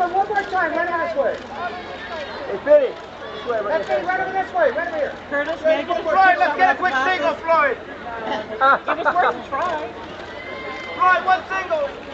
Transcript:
One more time, run this way. Hey, Billy. This way, Let's see, run over this way, run over here. Curtis, maybe Floyd, let's get a quick single, Floyd. It was worth a try. Floyd, one single.